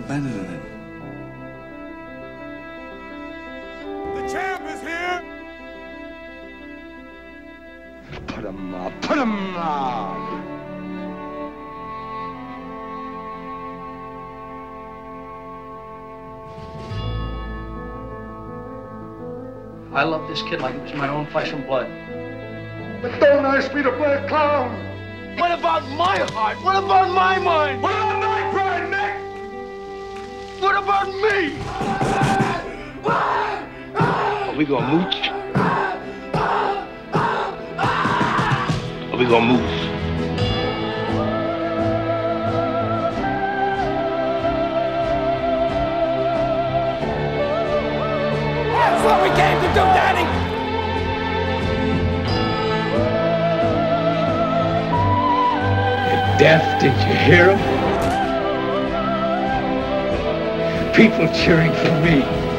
abandoning it. The champ is here! Put him up! Put him up! I love this kid like it was my own flesh and blood. But don't ask me to play a clown! What about my heart? What about my mind? What about my pride, Nick? What about me? Are we gonna mooch? Are we gonna move? That's what we came to do, Daddy! You're deaf, did you hear him? People cheering for me.